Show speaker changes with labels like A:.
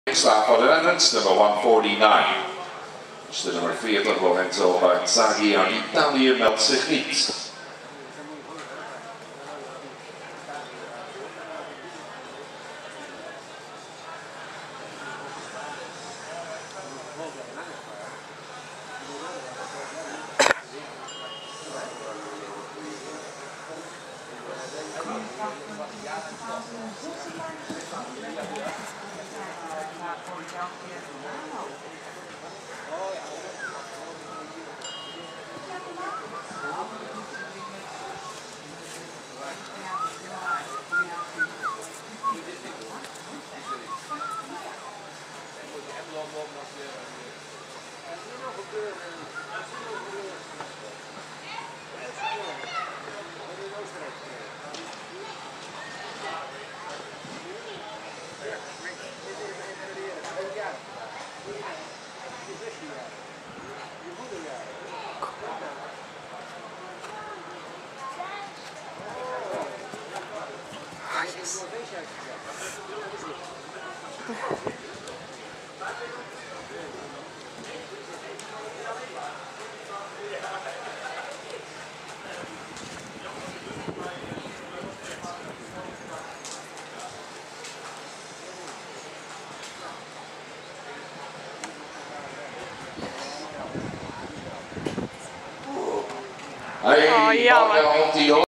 A: Staat voor de renners, nummer 149. Dus de nummer 40, Lorenzo Barzaghi aan Italië, meldt zich niet.
B: Oh, jammer.